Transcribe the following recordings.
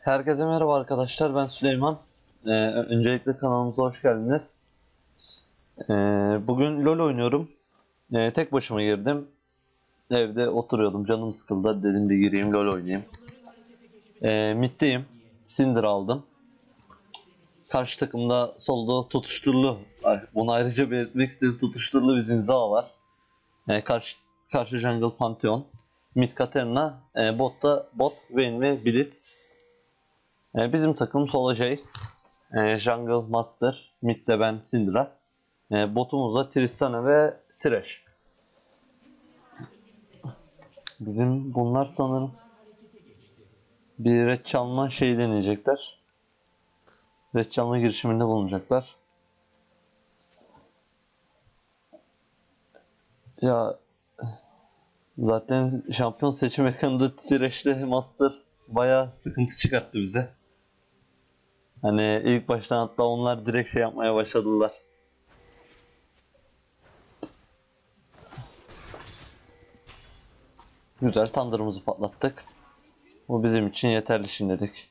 Herkese merhaba arkadaşlar, ben Süleyman. Öncelikle kanalımıza hoş geldiniz. Bugün LoL oynuyorum. Tek başıma girdim. Evde oturuyordum, canım sıkıldı. Dedim bir gireyim LoL oynayayım. Mid'deyim. Syndra aldım. Karşı takımda solda tutuşturulu, bunu ayrıca belirtmek istedim, tutuşturulu bir Zinzao var. Karşı jungle Pantheon. Mid Katarina, bot Vayne ve Blitz. Bizim takım solo Jace, Jungle Master, mid'de ben Syndra, botumuzda Tristana ve Thresh. Bizim bunlar sanırım bir red çalma şeyi deneyecekler. Red çalma girişiminde bulunacaklar. Ya zaten şampiyon seçim ekranında Thresh'te Master bayağı sıkıntı çıkarttı bize. Hani ilk baştan hatta onlar direkt şey yapmaya başladılar. Güzel, Thunder'ımızı patlattık. Bu bizim için yeterli şimdilik.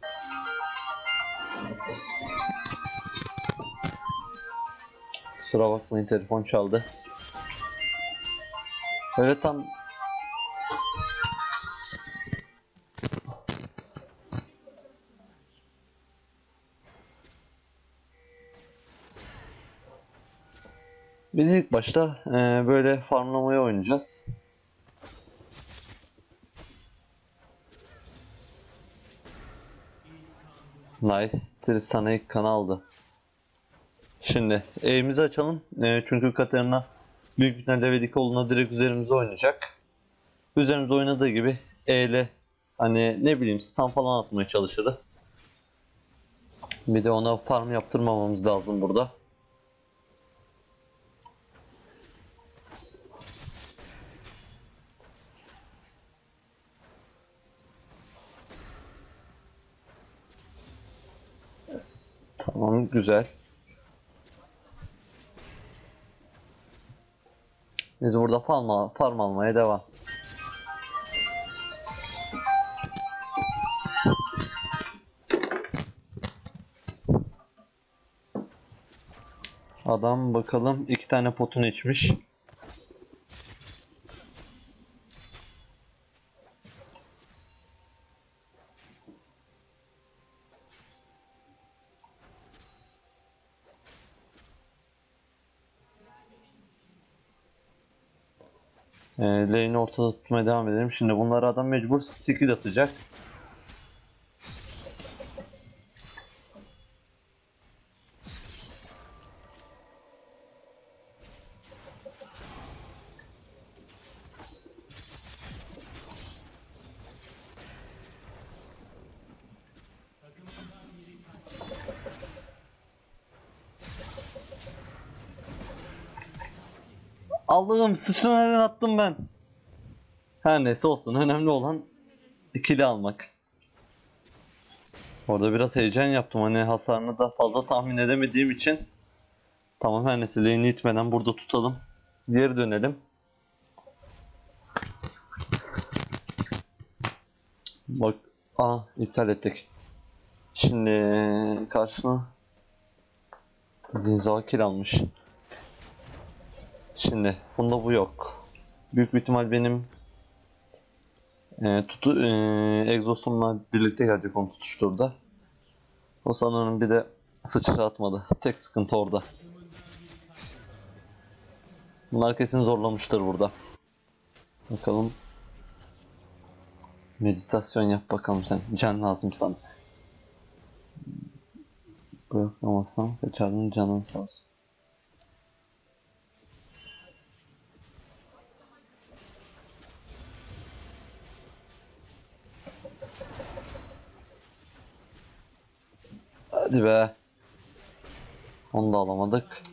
Kusura bakmayın, telefon çaldı. Öyle tam biz ilk başta böyle farmlamaya oynayacağız. Nice. Tristan'a ilk kanı aldı. Şimdi E'mizi açalım. Çünkü Katarina büyük bir tane Level 2 olduğuna direkt üzerimize oynayacak. Üzerimize oynadığı gibi E ile hani ne bileyim stun falan atmaya çalışırız. Bir de ona farm yaptırmamamız lazım burada. Tamam, güzel. Biz burada farm almaya devam. Adam bakalım 2 tane potunu içmiş. Lane'i ortada tutmaya devam edelim. Şimdi bunları adam mecbur skill atacak. Allah'ım, sıçra neden attım ben? Her neyse olsun. Önemli olan ikili almak. Orada biraz heyecan yaptım. Hani hasarını da fazla tahmin edemediğim için. Tamam, her neyse, lane'i itmeden burada tutalım. Geri dönelim. Bak. iptal ettik. Şimdi karşına Zinzao kill almış. Şimdi bunda bu yok. Büyük bir ihtimal benim egzosumla birlikte gelecek onu tutuşturdu. O sanırım bir de sıçra atmadı. Tek sıkıntı orada. Bunlar kesin zorlamıştır burada. Bakalım. Meditasyon yap bakalım sen. Can lazım sana. Bırakamazsam kaçardın, canın sağ olsun. Hadi be. Onu da alamadık.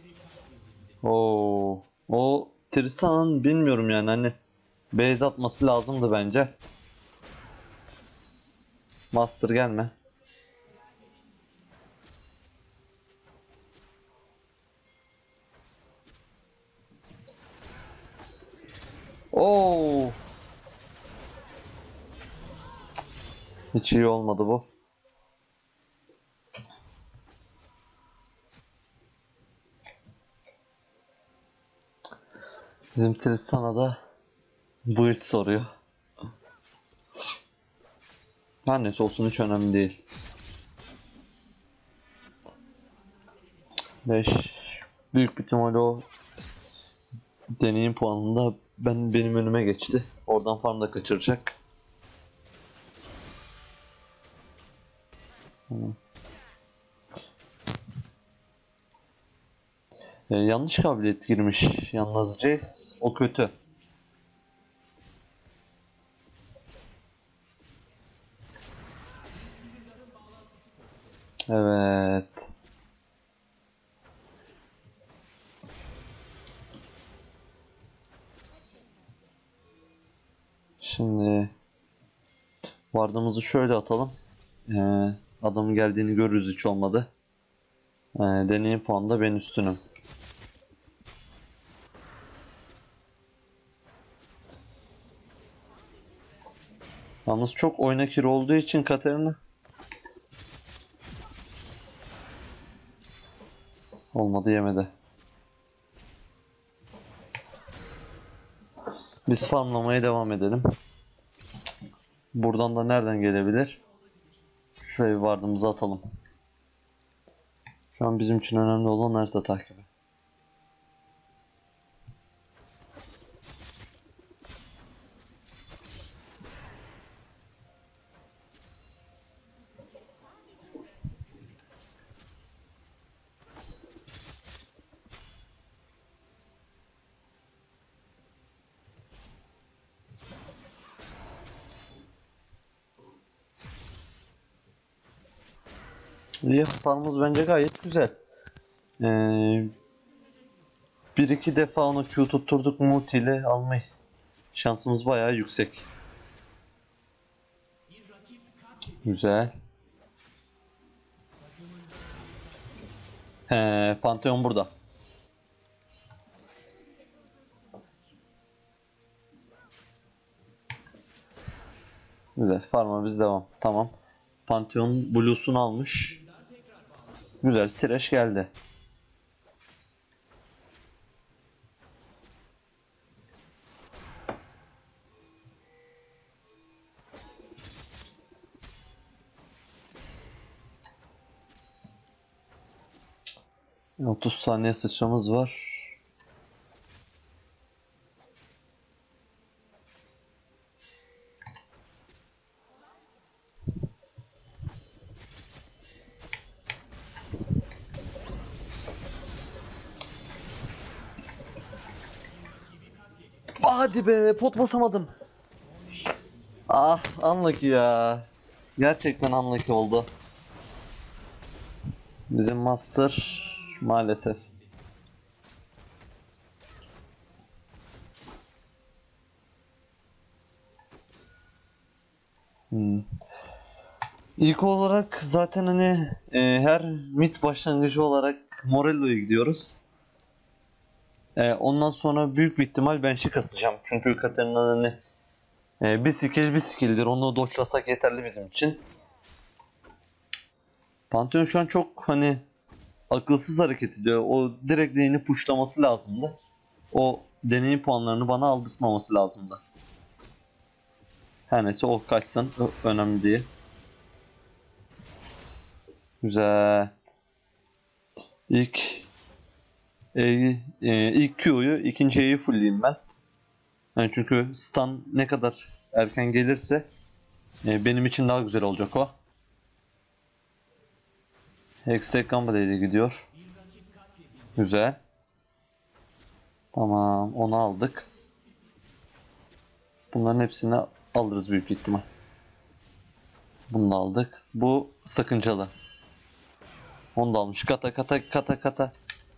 O Tristan'ın bilmiyorum yani, hani base atması lazımdı bence. Master gelme. Oo. Hiç iyi olmadı bu. Bizim Tristan'a da build soruyor. Her neyse olsun, hiç önemli değil. 5. Büyük bir ihtimalle o deneyim puanında benim önüme geçti. Oradan farm da kaçıracak. Yanlış kabiliyet girmiş yalnız Jace. O kötü. Evet. Şimdi vardığımızı şöyle atalım. Adamın geldiğini görürüz, hiç olmadı. Deneyim puanında ben üstünüm. Yalnız çok oynakir olduğu için Katarina olmadı, yemedi. Biz farmlamaya devam edelim. Buradan da nereden gelebilir? Şuraya vardığımızı atalım. Şu an bizim için önemli olan harita takibi. İyi, hasarımız bence gayet güzel. Bir iki defa onu Q tutturduk, multi ile almayı şansımız bayağı yüksek. Güzel. Pantheon burada. Güzel. Farm'a biz devam. Tamam. Pantheon Blue'sunu almış. Güzel. Thresh geldi. E, 30 saniye sıçramız var. Hadi be, pot basamadım. Ah, unlucky ya. Gerçekten unlucky oldu. Bizim master maalesef. İlk olarak zaten hani her mid başlangıcı olarak Morello'ya gidiyoruz. Ondan sonra büyük bir ihtimal Banshee kasacağım. Çünkü Katarina'nın hani bir skill bir skill'dir. Onu dodge'lasak yeterli bizim için. Pantheon şu an çok hani akılsız hareket ediyor. O direkt lane'i pushlaması lazımdı. O deneyim puanlarını bana aldırtmaması lazımdı. Her neyse, o kaçsın. Önemli değil. Güzel. İlk ilk Q'yu, ikinci E'yi fullleyeyim ben. Yani çünkü stun ne kadar erken gelirse benim için daha güzel olacak o. Hextech Gambale ile gidiyor. Güzel. Tamam, onu aldık. Bunların hepsini alırız büyük ihtimal. Bunu da aldık. Bu sakıncalı. Onu da almış. Kata kata kata kata.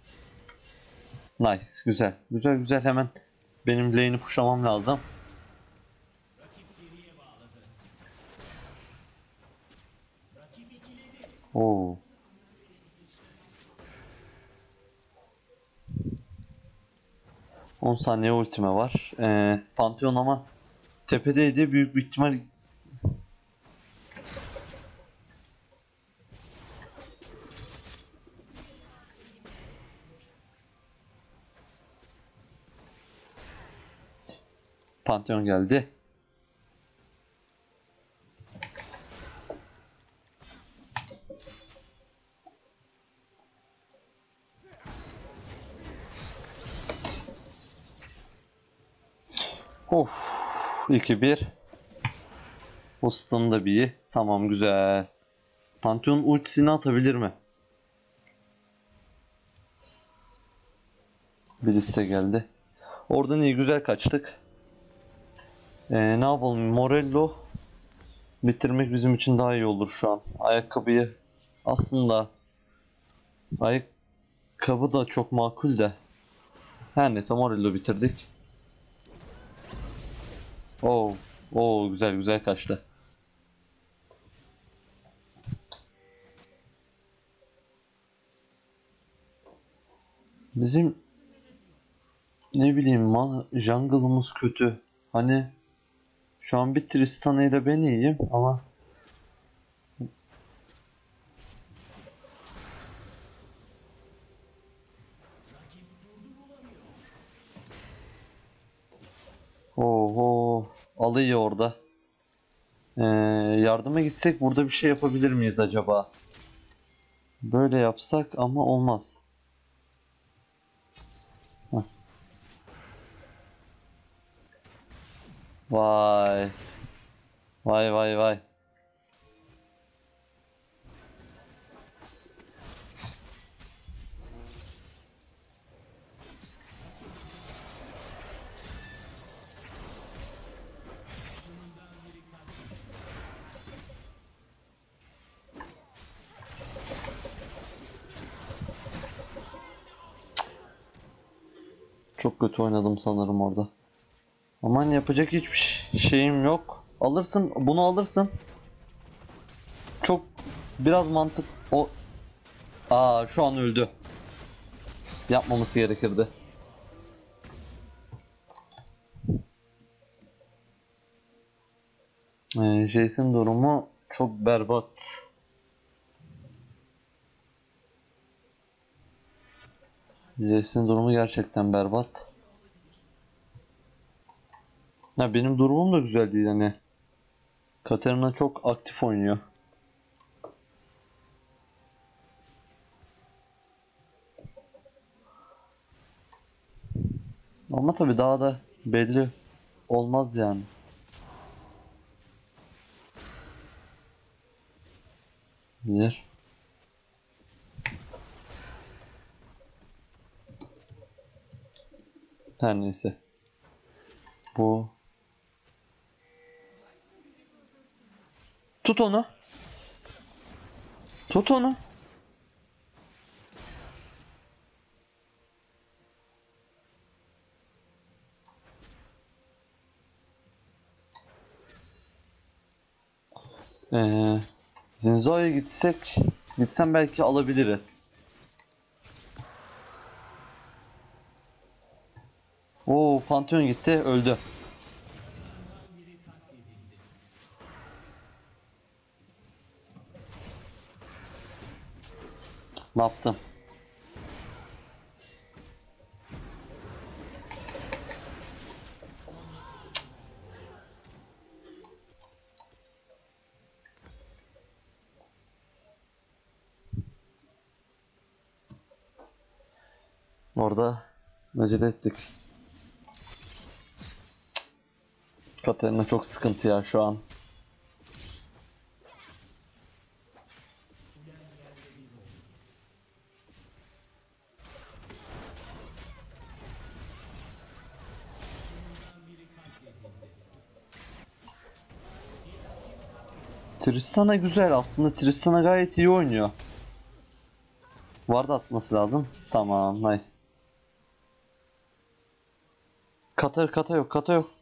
Nice. Güzel. Güzel güzel, hemen benim lane'i pushlamam lazım. Oo. On saniye ultime var. Pantheon ama tepedeydi. Büyük bir ihtimal Pantheon geldi. Of, 2-1. O stun da bir iyi. Tamam, güzel. Pantheon ultisini atabilir mi? Bir liste geldi. Oradan iyi, güzel kaçtık. Ne yapalım? Morello bitirmek bizim için daha iyi olur şu an. Ayakkabıyı aslında ayakkabı da çok makul de. Her neyse, Morello bitirdik. Oo, oo, güzel güzel kaçtı. Bizim ne bileyim jungle'ımız kötü. Hani şu an bir Tristana ile ben iyiyim ama oho, alıyor orada. Yardıma gitsek burada bir şey yapabilir miyiz acaba? Böyle yapsak ama olmaz. Heh. Vay. Vay vay vay. Çok kötü oynadım sanırım orada. Aman, yapacak hiçbir şeyim yok. Alırsın, bunu alırsın. Çok biraz mantık o. Şu an öldü. Yapmaması gerekirdi. Jason durumu çok berbat. Jason durumu gerçekten berbat. Ya benim durumum da güzel değil hani. Katarina çok aktif oynuyor. Ama tabii daha da belli olmaz yani. Bir. Her neyse. Bu. Tut onu. Tut onu. Ee, Zinzo'ya gitsem belki alabiliriz. Oo, Pantheon gitti, öldü. Ne yaptım? Orada acele ettik. Katarina çok sıkıntı ya şu an. Tristana güzel aslında. Tristana gayet iyi oynuyor. Ward atması lazım. Tamam, nice. Kata yok, kata yok.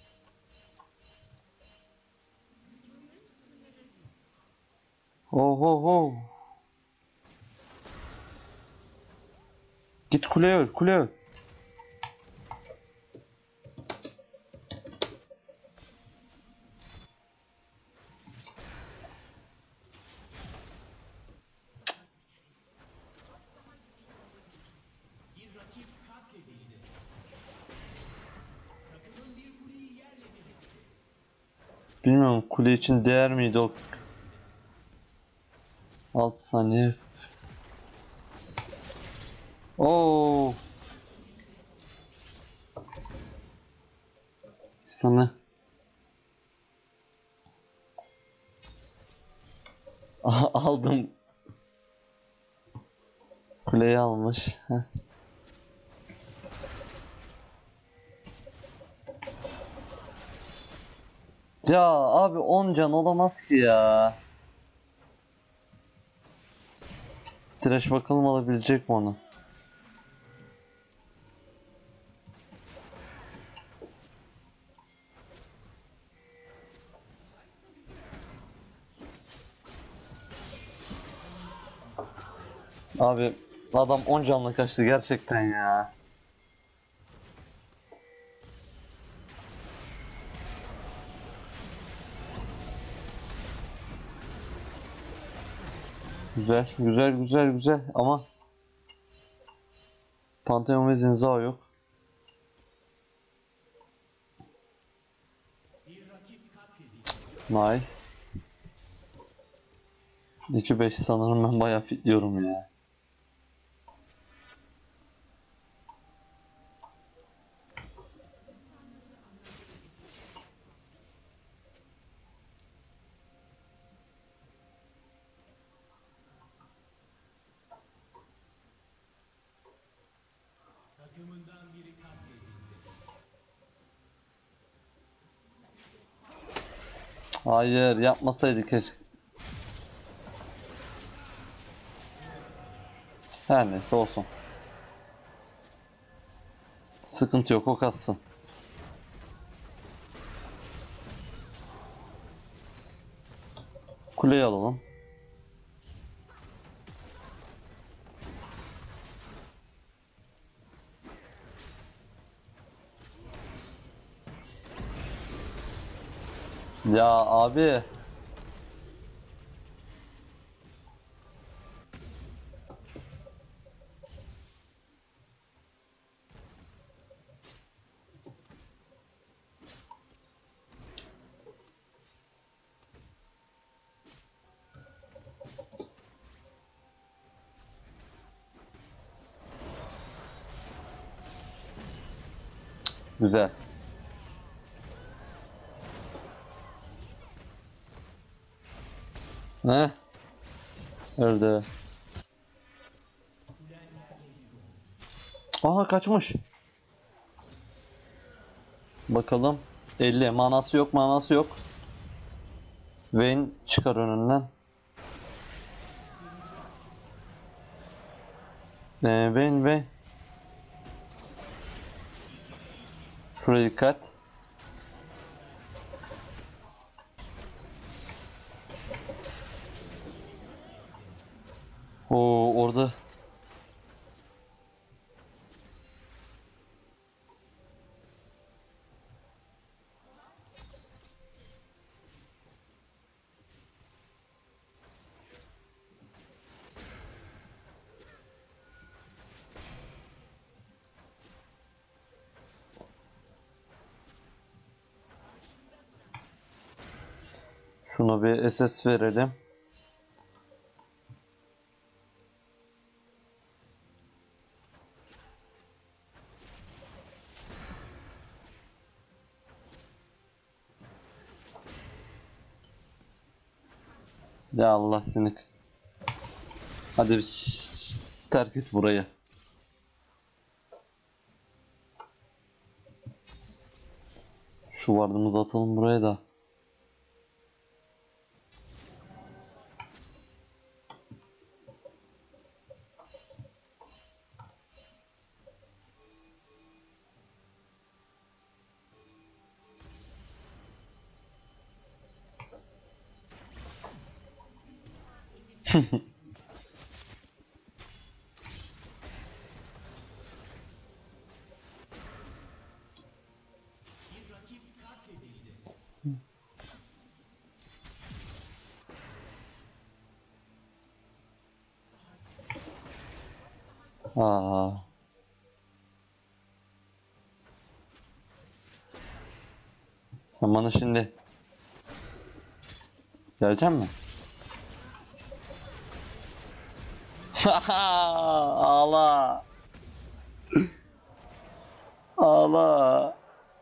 Oh oh oh. Git kuleye öl, kuleye öl. Bilmiyorum kule için değer miydi o? 6 saniye. Oo. Sana aldım. Kuleyi almış. Heh. Ya abi 10 can olamaz ki ya. Trash bakalım alabilecek mi onu? Abi adam 10 canla kaçtı gerçekten ya. Güzel, güzel, güzel, güzel ama Pantheon ve Zinzao yok. Nice. 2-5 sanırım ben bayağı fitliyorum ya. Hayır yapmasaydı keşke. Her neyse olsun. Sıkıntı yok o kassın. Kuleyi alalım. Ya abi. Güzel. Heh. Öldü. Aha kaçmış. Bakalım. 50 manası yok manası yok. Vayne çıkar önünden. Vayne. Şuraya dikkat. Oo orada. Şuna bir SS verelim. Ya Allah seni. Hadi bir terk et burayı. Şu vardığımızı atalım buraya da. Aa. Sen bana şimdi Gelecek mi? Ağla. Ağla.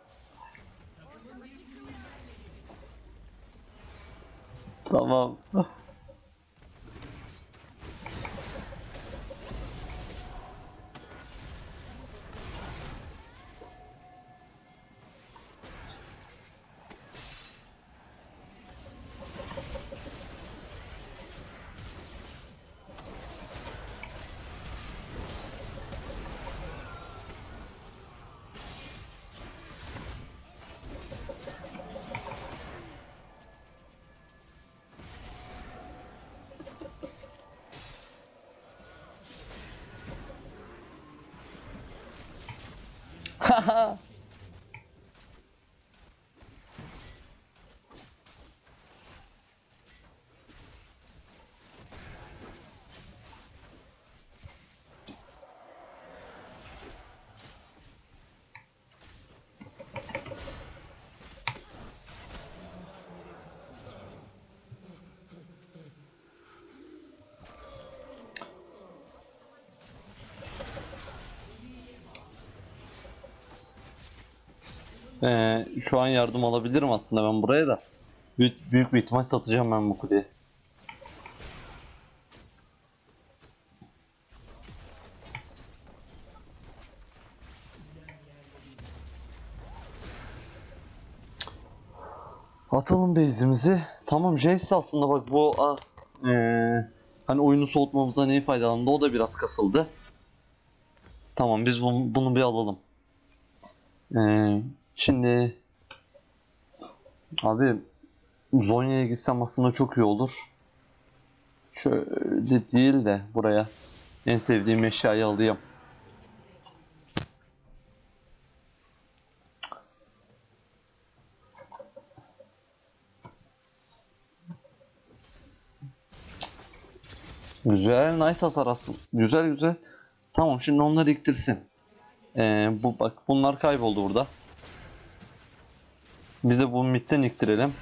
Tamam. Şu an yardım alabilirim aslında ben buraya da. Büyük bir ihtimal satacağım ben bu kuleyi. Atalım base'imizi. Tamam, Jace aslında bak bu hani oyunu soğutmamızda neyi faydalandı, o da biraz kasıldı. Tamam, biz bunu bir alalım. Şimdi abi Zonya'ya gitsem aslında çok iyi olur. Şöyle değil de buraya en sevdiğim eşyayı alayım. Güzel, nice hasar aslında. Güzel güzel. Tamam, şimdi onları iktirsin. Bu bak, bunlar kayboldu burada. Biz de bu midden iktirelim.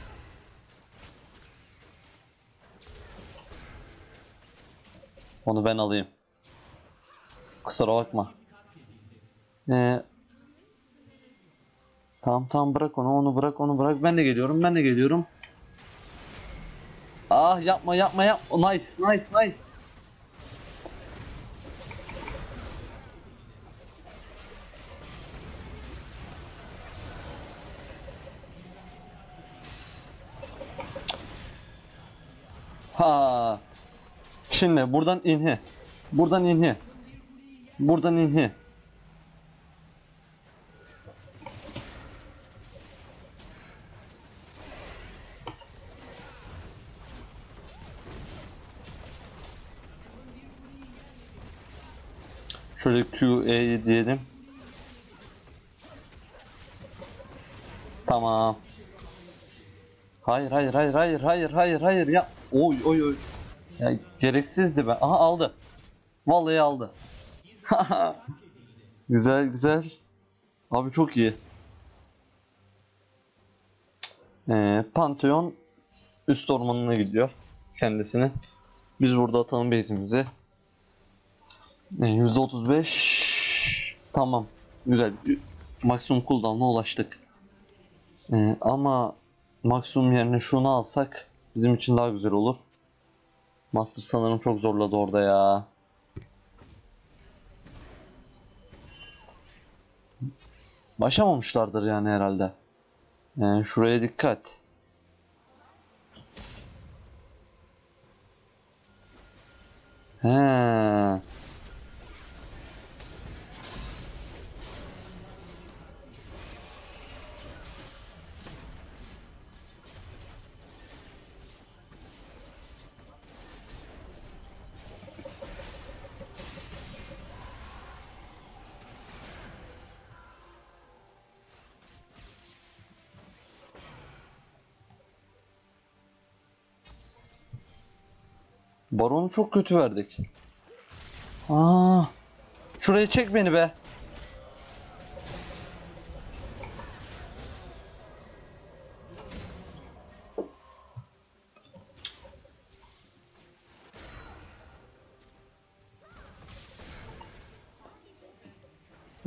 Onu ben alayım. Kusura bakma. Ee, tamam bırak onu bırak, onu bırak. Ben de geliyorum. Ah, yapma. Oh, nice. Ha. Şimdi buradan inhi. Buradan inhi. Şöyle QE diyelim. Tamam. Hayır ya. Oy. Ya gereksizdi be. Aha, aldı. Vallahi aldı. Güzel. Abi çok iyi. Pantheon üst ormanına gidiyor kendisini. Biz burada atalım base'imizi. %35. Tamam. Güzel. Maksimum cooldown'a ulaştık. Ama maksimum yerine şunu alsak bizim için daha güzel olur. Master sanırım çok zorladı orada ya. Başamamışlardır yani herhalde. Şuraya dikkat. He. Baron'u çok kötü verdik. Aa, şuraya çek beni be.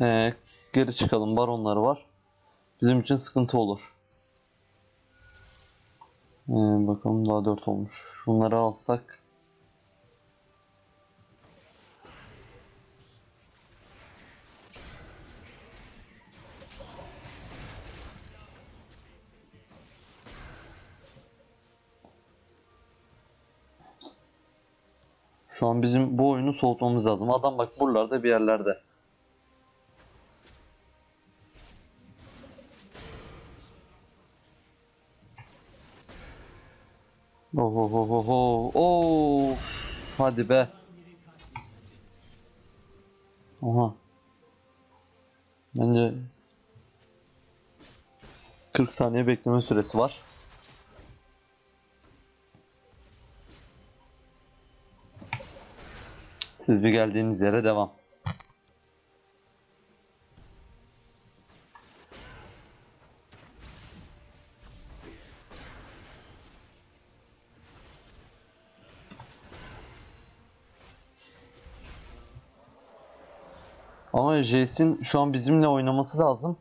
Ee, Geri çıkalım. Baronları var. Bizim için sıkıntı olur. Bakalım daha 4 olmuş. Şunları alsak. Şu an bizim bu oyunu soğutmamız lazım. Adam bak buralarda bir yerlerde. Oho. Of. Hadi be. Oha. Bence 40 saniye bekleme süresi var. Siz bir geldiğiniz yere devam. Ama Jace'in şu an bizimle oynaması lazım.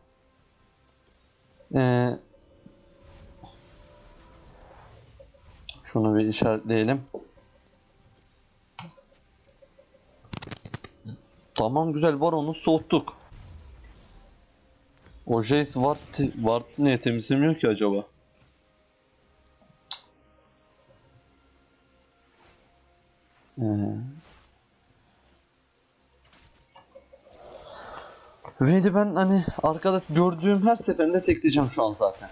Şunu bir işaretleyelim. Tamam güzel var onu soğuttuk. O Jace Ward niye temizlemiyor ki acaba? Wade'i ben hani arkada gördüğüm her seferinde tekleyeceğim şu an zaten.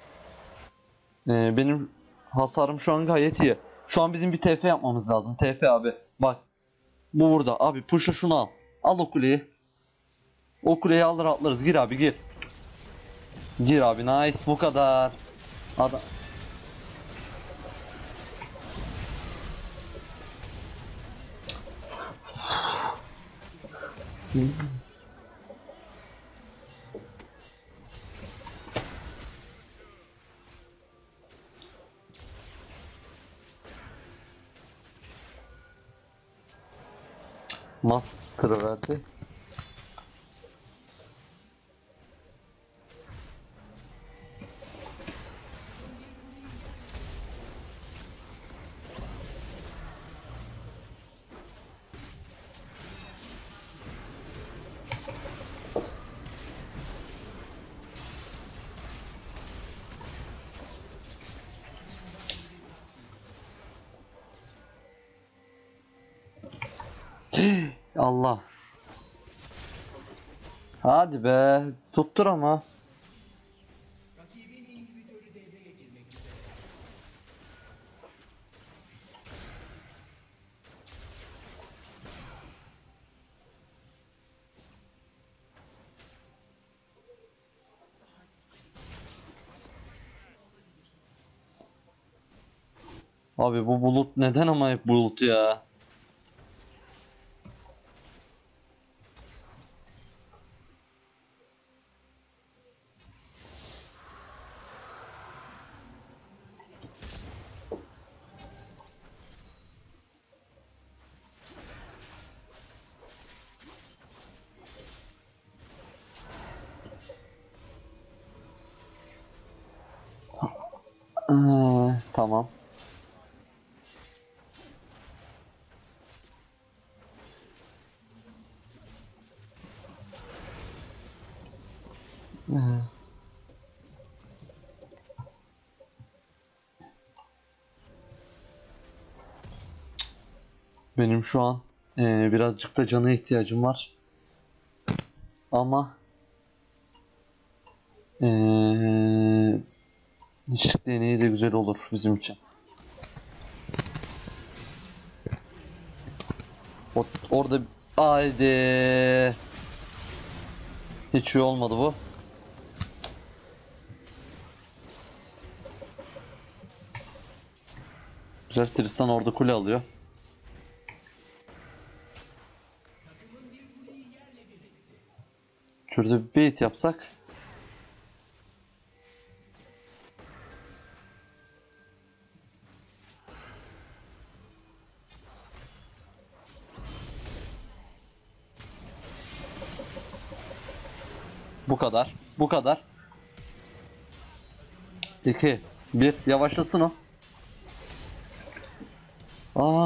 Benim hasarım şu an gayet iyi. Şu an bizim bir TF yapmamız lazım. TF abi. Bak. Bu burada. Abi push'a şunu al. Al o kuleyi. O kuleyi alır atlarız. Gir abi gir. Gir abi nice bu kadar. Adam. Master'ı verdi. Allah. Hadi be. Tuttur ama. Abi bu bulut neden ama hep bulut ya? Tamam. Benim şu an birazcık da cana ihtiyacım var. Ama ışık deneyi de güzel olur bizim için. Orada haydi. Hiç iyi olmadı bu. Güzel Tristan orada kule alıyor. Şurada bir bait yapsak. Bu kadar. Bu kadar. 2, 1. Yavaşlasın o. Aa.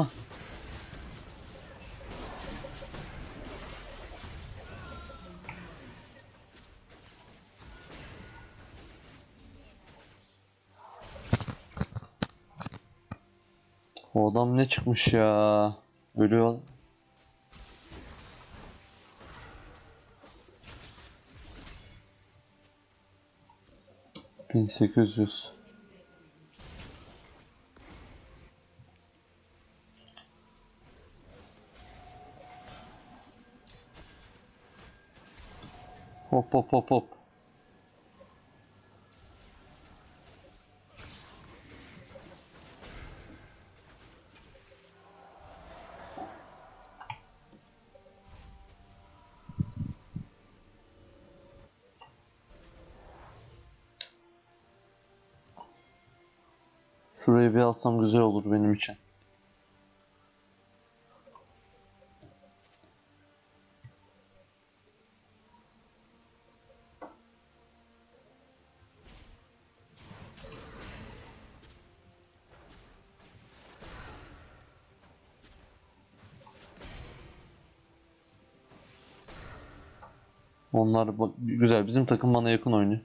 O adam ne çıkmış ya? Ölüyor. ...1800. Hop hop hop hop. Şurayı bir alsam güzel olur benim için. Onlar güzel. Bizim takım bana yakın oynuyor.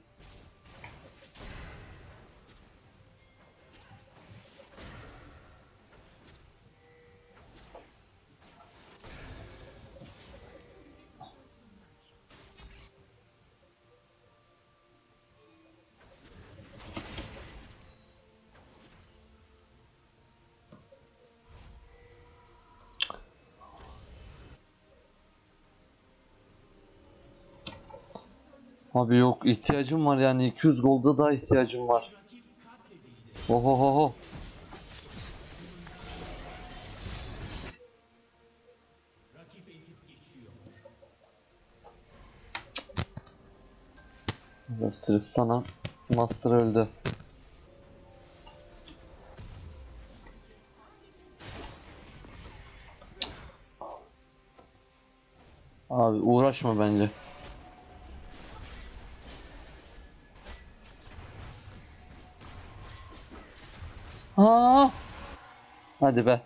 Abi yok, ihtiyacım var yani, 200 golda daha ihtiyacım var. Ohohoho. Tristan'a Master öldü. Abi uğraşma bence. Aa! Hadi be.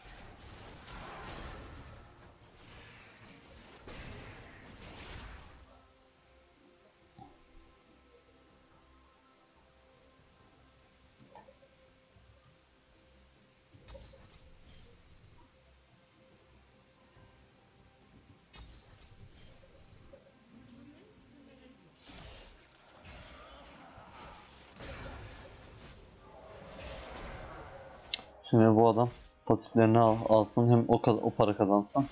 Şimdi bu adam pasiflerini alsın, hem o para kazansın.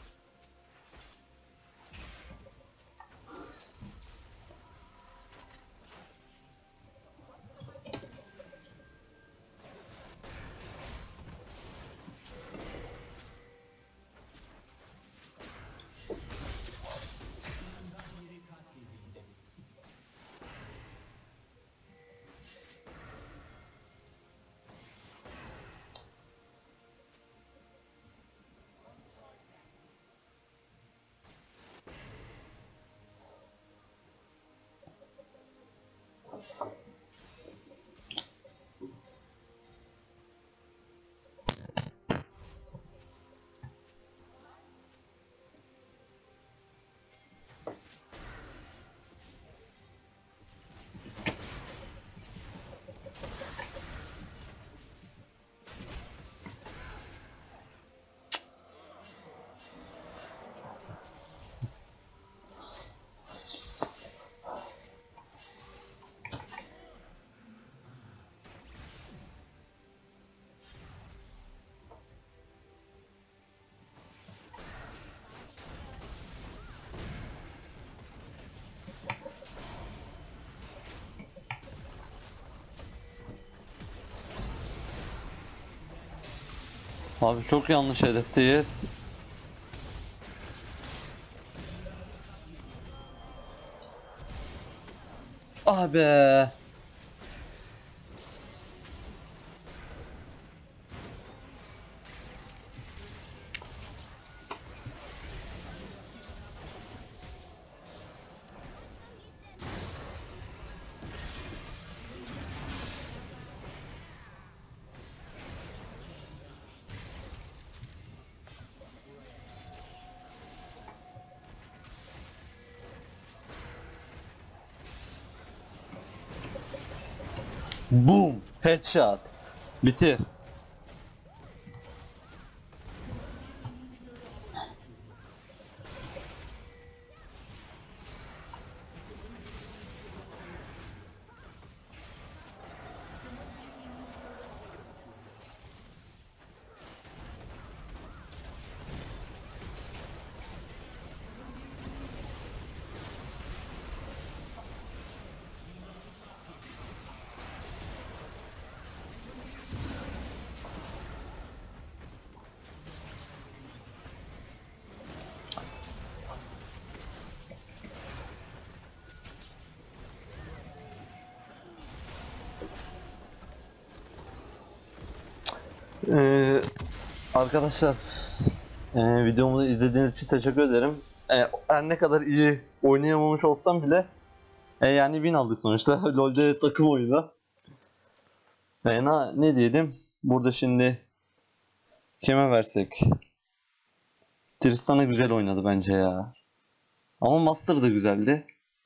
Abi çok yanlış hedefteyiz. Abi. Boom. Headshot. Bitir. Ee, Arkadaşlar, videomu izlediğiniz için teşekkür ederim. Her ne kadar iyi oynayamamış olsam bile yani win aldık sonuçta. LoL'de takım oyunu. Ne diyelim? Burada şimdi kime versek? Tristana güzel oynadı bence ya. Ama Master da güzeldi.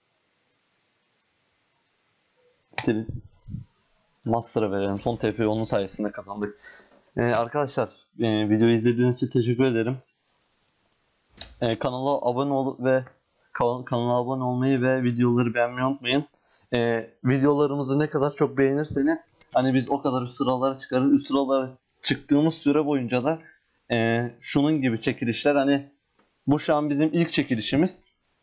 Trist Master'a verelim. Son TP'yi onun sayesinde kazandık. Arkadaşlar, videoyu izlediğiniz için teşekkür ederim. Kanala abone ol ve kanala abone olmayı ve videoları beğenmeyi unutmayın. Videolarımızı ne kadar çok beğenirseniz hani biz o kadar üst sıralara çıkarız. Üst sıralara çıktığımız süre boyunca da şunun gibi çekilişler, hani bu şu an bizim ilk çekilişimiz.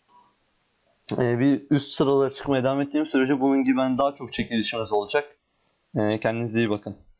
Bir üst sıralara çıkmaya devam ettiğim sürece bunun gibi hani daha çok çekilişimiz olacak. Kendinize iyi bakın.